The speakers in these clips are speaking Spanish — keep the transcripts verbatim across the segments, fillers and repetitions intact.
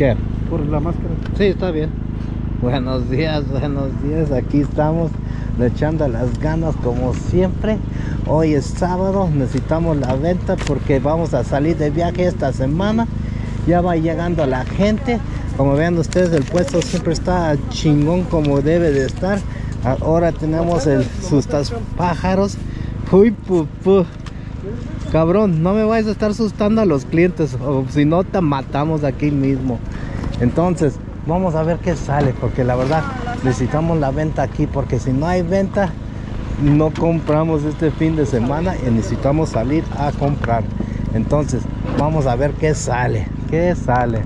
¿Qué? Por la máscara. Sí, está bien. Buenos días, buenos días. Aquí estamos le echando las ganas como siempre. Hoy es sábado, necesitamos la venta porque vamos a salir de viaje esta semana. Ya va llegando la gente. Como vean ustedes, el puesto siempre está chingón como debe de estar. Ahora tenemos el sustas pájaros. Uy, pupú. Cabrón, no me vayas a estar asustando a los clientes, o si no te matamos aquí mismo. Entonces, vamos a ver qué sale, porque la verdad necesitamos la venta aquí, porque si no hay venta, no compramos este fin de semana y necesitamos salir a comprar. Entonces, vamos a ver qué sale, qué sale.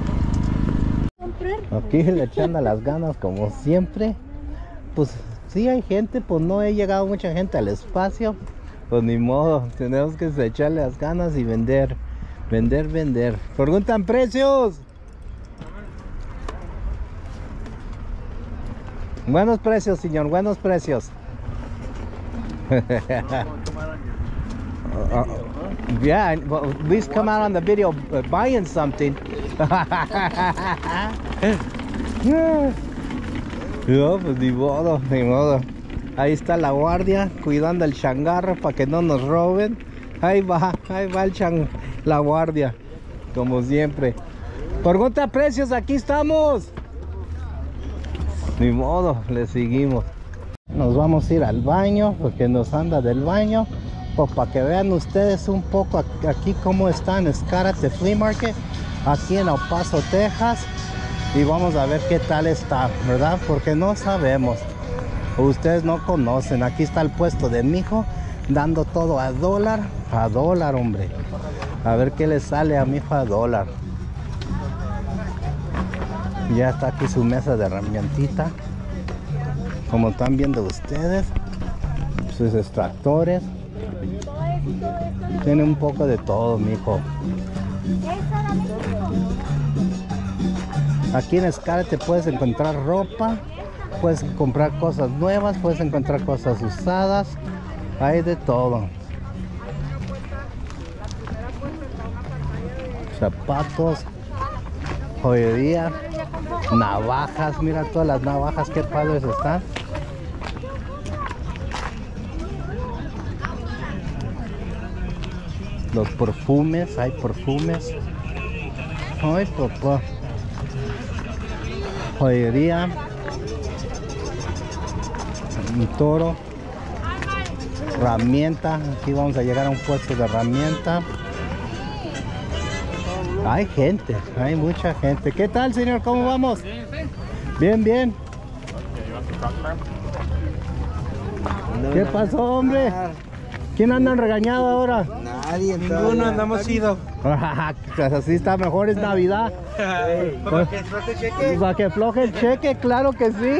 Aquí le echando las ganas como siempre. Pues sí hay gente, pues no he llegado mucha gente al espacio. Pues ni modo, tenemos que echarle las ganas y vender, vender, vender. Preguntan precios. Buenos precios, señor, buenos precios. uh, uh, yeah, well, at least come out on the video uh, buying something. No, pues ni modo, ni modo. Ahí está la guardia cuidando el changarro para que no nos roben. Ahí va, ahí va el chang, la guardia, como siempre. Pregunta precios, aquí estamos. Ni modo, le seguimos. Nos vamos a ir al baño porque nos anda del baño. Pues para que vean ustedes un poco aquí cómo está en Escárate Flea Market, aquí en El Paso, Texas. Y vamos a ver qué tal está, ¿verdad? Porque no sabemos. Ustedes no conocen. Aquí está el puesto de mi hijo, dando todo a dólar, a dólar, hombre. A ver qué le sale a mi hijo a dólar. Ya está aquí su mesa de herramientita, como están viendo ustedes. Sus extractores. Tiene un poco de todo, mi hijo. Aquí en Escárate puedes encontrar ropa, puedes comprar cosas nuevas, puedes encontrar cosas usadas, hay de todo. Zapatos, joyería, navajas, mira todas las navajas, qué padres están. Los perfumes, hay perfumes. Ay, papá. Joyería. Un toro, herramienta. Aquí vamos a llegar a un puesto de herramienta. Hay gente, hay mucha gente. ¿Qué tal, señor? ¿Cómo vamos? Bien, bien. ¿Qué pasó, hombre? ¿Quién anda regañado ahora? Nadie, ninguno andamos ido. Así está mejor, es Navidad. ¿Para que floje el cheque? Para que floje el cheque, claro que sí.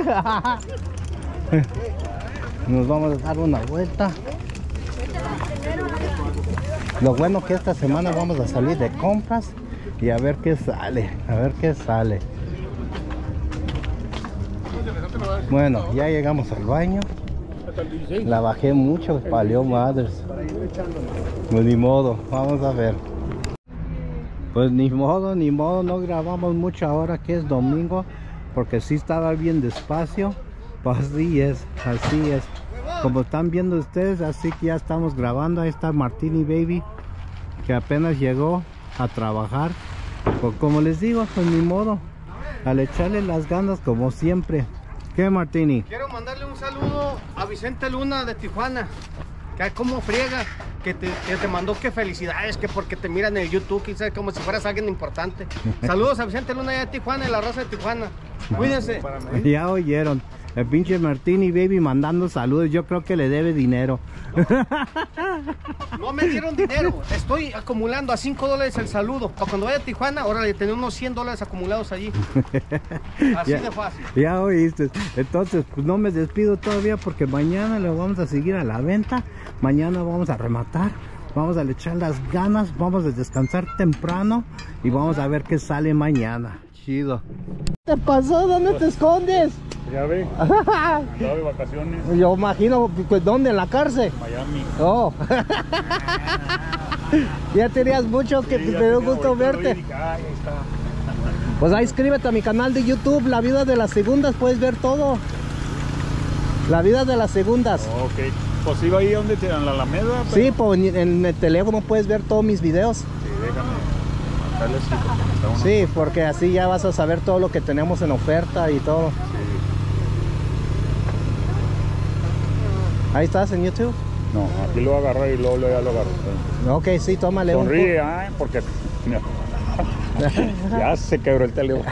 Nos vamos a dar una vuelta. Lo bueno que esta semana vamos a salir de compras y a ver qué sale, a ver qué sale. Bueno, ya llegamos al baño. La bajé mucho, valió madres. Pues ni modo, vamos a ver. Pues ni modo, ni modo, no grabamos mucho ahora que es domingo, porque sí estaba bien despacio. Pues así es, así es. Como están viendo ustedes, así que ya estamos grabando. Ahí está Martini Baby, que apenas llegó a trabajar. Pues como les digo, pues ni modo, al echarle las ganas como siempre. ¿Qué, Martini? Quiero mandarle un saludo a Vicente Luna de Tijuana, que como friega, que te, que te mandó que felicidades, que porque te miran en el YouTube, quizás como si fueras alguien importante. Saludos a Vicente Luna de Tijuana, de la raza de Tijuana. Cuídense. Ya oyeron, el pinche Martini Baby mandando saludos. Yo creo que le debe dinero. No me dieron dinero, estoy acumulando a cinco dólares el saludo. Para cuando vaya a Tijuana, ahora le tengo unos cien dólares acumulados allí. Así ya, de fácil. Ya oíste. Entonces, pues no me despido todavía porque mañana le vamos a seguir a la venta. Mañana vamos a rematar. Vamos a echar las ganas. Vamos a descansar temprano y vamos a ver qué sale mañana. Chido. ¿Qué te pasó? ¿Dónde te escondes? Ya ve, estaba de vacaciones. Yo imagino, pues, ¿dónde? ¿En la cárcel? Miami. Oh. Ya tenías mucho que Sí, te ya dio tenía, gusto ahorita lo vi verte. y dije, "Ay, ahí está". Pues ahí inscríbete a mi canal de YouTube, La Vida de las Segundas, puedes ver todo. La Vida de las Segundas. Ok. Pues iba ahí donde te dan la Alameda. Pero... Sí, pues en el teléfono puedes ver todos mis videos. Sí, déjame marcarle así porque me está uno. Sí, porque así ya vas a saber todo lo que tenemos en oferta y todo. Sí. Ahí estás en YouTube. No, aquí lo agarro y luego ya lo agarro. Ok, sí, tómale un Sonríe, ay, porque mira, ya se quebró el teléfono.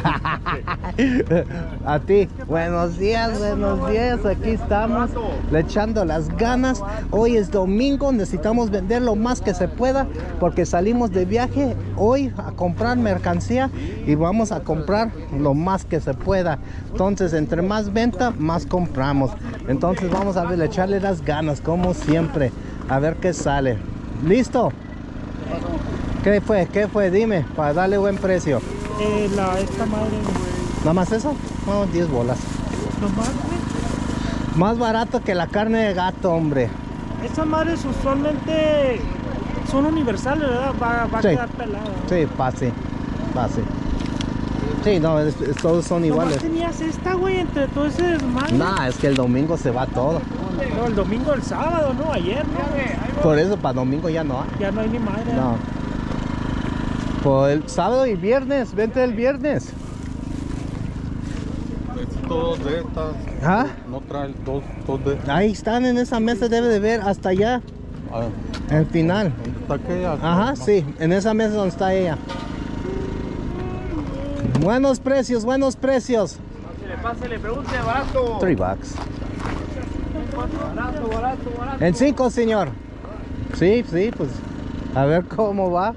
A ti, buenos días, buenos días, aquí estamos le echando las ganas. Hoy es domingo, necesitamos vender lo más que se pueda porque salimos de viaje hoy a comprar mercancía y vamos a comprar lo más que se pueda. Entonces, entre más venta, más compramos. Entonces vamos a ver, echarle las ganas como siempre, a ver qué sale. ¿Listo? ¿Qué fue? ¿Qué fue? Dime, para darle buen precio. Eh, la, esta madre, ¿Nada más eso? No, diez bolas. nomás, güey. Más barato que la carne de gato, hombre. Esas madres usualmente son universales, ¿verdad? Va, va a Sí. quedar pelada. Sí, pase, pase. Sí, no, es- es- todos son Nomás iguales. tenías esta, güey, entre todo ese desmadre. Nah, es que el domingo se va todo. No, el domingo, el sábado, ¿no? Ayer, ¿no? Por eso para domingo ya no hay. Ya no hay ni madre. No. Por el sábado y viernes, vente el viernes. Dos de estas. ¿Ah? No trae dos, dos de. Ahí están en esa mesa, debe de ver hasta allá, Ah, el final. ¿dónde está aquella? Ajá, No. sí, en esa mesa donde está ella. Buenos precios, buenos precios. Pásale, pásale, pregúntale barato. Three bucks. Barato, barato, barato. En cinco, señor. Sí, sí, pues a ver cómo va.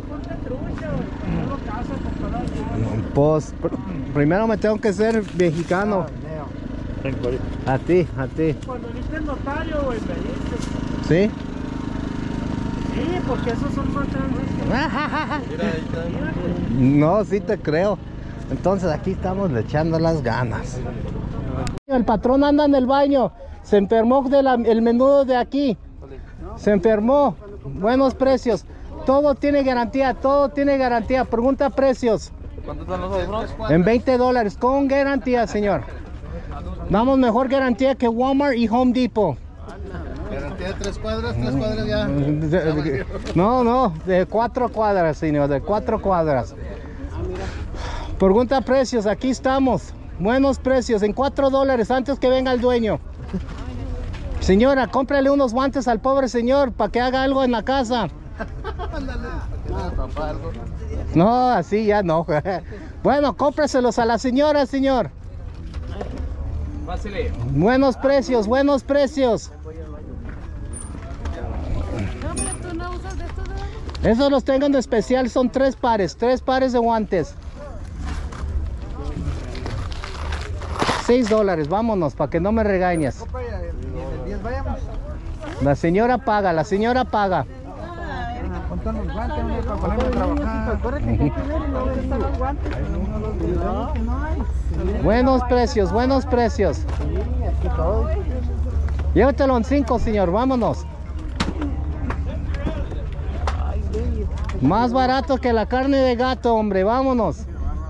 Pues pr- primero me tengo que ser mexicano. Tengo ahí. A ti, a ti. Cuando viste el notario, güey, me dices. ¿Sí? Sí, porque esos son más grandes. No, sí te creo. Entonces aquí estamos le echando las ganas. El patrón anda en el baño. Se enfermó del menudo de aquí. Se enfermó. Buenos precios. Todo tiene garantía, todo tiene garantía. Pregunta precios. ¿Cuántos están los audífonos? En veinte dólares, con garantía, señor. Damos mejor garantía que Walmart y Home Depot. Garantía de tres cuadras, tres cuadras ya. No, no, de cuatro cuadras, señor, de cuatro cuadras. Pregunta precios, aquí estamos. Buenos precios, en cuatro dólares antes que venga el dueño. Señora, cómprale unos guantes al pobre señor para que haga algo en la casa. No, así ya no. Bueno, cómpreselos a la señora, señor. Pásale. Buenos precios, buenos precios. Esos los tengo en especial, son tres pares, tres pares de guantes. Seis dólares, vámonos, para que no me regañes. La señora paga, la señora paga. Buenos precios, buenos precios. Llévatelo en cinco, señor, vámonos. Más barato que la carne de gato, hombre, vámonos.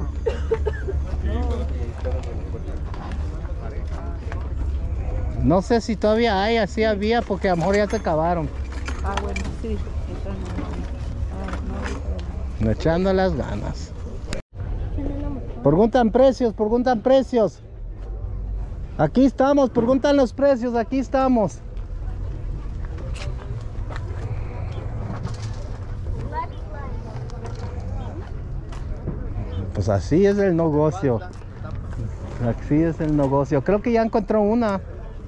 No sé si todavía hay, así había, porque a lo mejor ya se acabaron. Ah, bueno, sí. Echando las ganas. Preguntan precios, preguntan precios. Aquí estamos, preguntan los precios, aquí estamos. Pues así es el negocio. Así es el negocio. Creo que ya encontró una.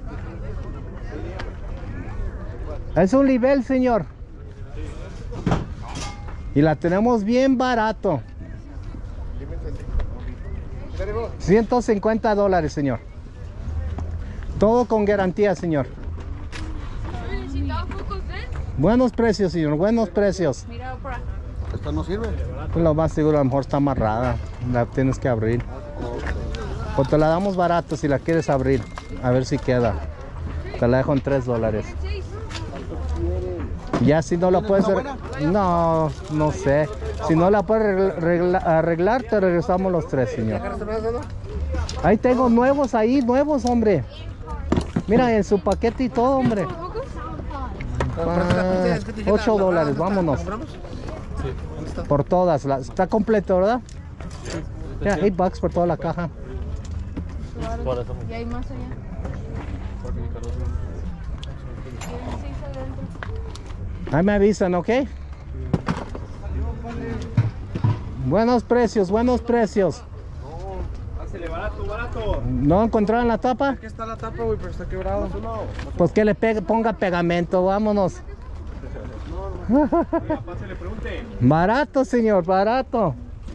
Es un nivel, señor. Y la tenemos bien barato. ciento cincuenta dólares, señor. Todo con garantía, señor. Buenos precios, señor. Buenos precios. Esta no sirve. Pues lo más seguro, a lo mejor está amarrada. La tienes que abrir. O te la damos barato si la quieres abrir. A ver si queda. Te la dejo en tres dólares. Ya si no lo puedes hacer. No, no sé. Si no la puede arreglar, arreglar, te regresamos los tres, señor. Ahí tengo nuevos ahí, nuevos, hombre. Mira, en su paquete y todo, hombre. Ah, ocho dólares, vámonos. Por todas, las, está completo, ¿verdad? Ya, eight bucks por toda la caja. Y hay más allá. Ahí me avisan, ¿ok? Buenos precios, buenos precios. Hazle barato, barato. ¿No encontraron la tapa? Aquí está la tapa, güey, pero está quebrado. Pues que le pegue, ponga pegamento, vámonos. Pásale, pregunte. Barato, señor, barato.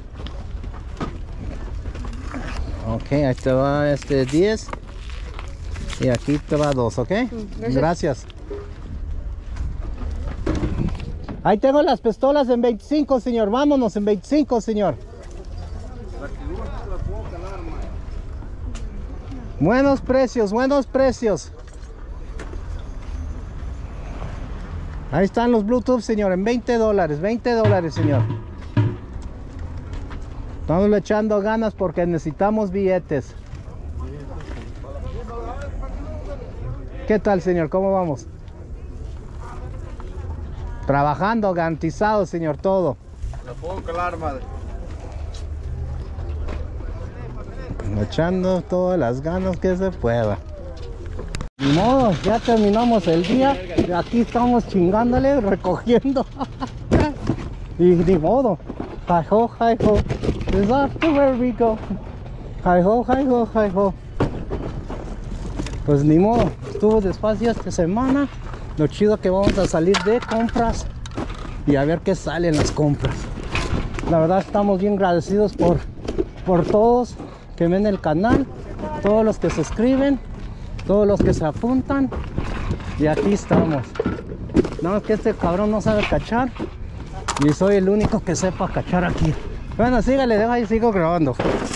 Ok, ahí te va este diez. Y aquí te va dos, ¿ok? Gracias. Gracias. Ahí tengo las pistolas en veinticinco, señor. Vámonos en veinticinco, señor. Buenos precios, buenos precios. Ahí están los Bluetooth, señor, en veinte dólares, veinte dólares, señor. Estamos le echando ganas porque necesitamos billetes. ¿Qué tal, señor? ¿Cómo vamos? Trabajando, garantizado, señor, todo. La puedo calar, madre. Echando todas las ganas que se pueda. Ni modo, ya terminamos el día. Y aquí estamos chingándole, recogiendo. Y ni modo. Hi ho, hi ho. Is off to where we go. Hi ho, hi ho, hi ho. Pues ni modo, estuvo despacio esta semana. Lo chido que vamos a salir de compras y a ver qué salen las compras. La verdad estamos bien agradecidos por, por todos que ven el canal, todos los que se suscriben, todos los que se apuntan. Y aquí estamos. Nada más que este cabrón no sabe cachar y soy el único que sepa cachar aquí. Bueno, sígale, deja y sigo grabando.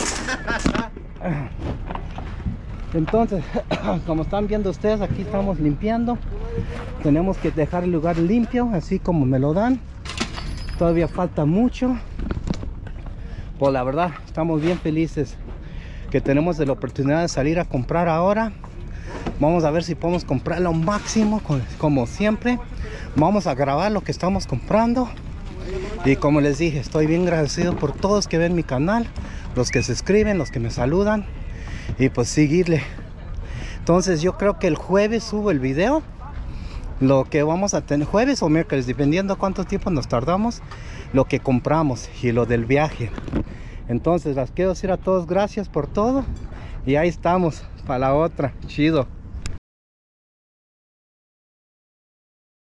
Entonces, como están viendo ustedes, aquí estamos limpiando. Tenemos que dejar el lugar limpio, así como me lo dan. Todavía falta mucho. Pues la verdad, estamos bien felices que tenemos la oportunidad de salir a comprar ahora. Vamos a ver si podemos comprar lo máximo, como siempre. Vamos a grabar lo que estamos comprando. Y como les dije, estoy bien agradecido por todos que ven mi canal, los que se suscriben, los que me saludan. Y pues seguirle. Entonces yo creo que el jueves subo el video. Lo que vamos a tener jueves o miércoles, dependiendo cuánto tiempo nos tardamos, lo que compramos y lo del viaje. Entonces les quiero decir a todos gracias por todo. Y ahí estamos para la otra. Chido.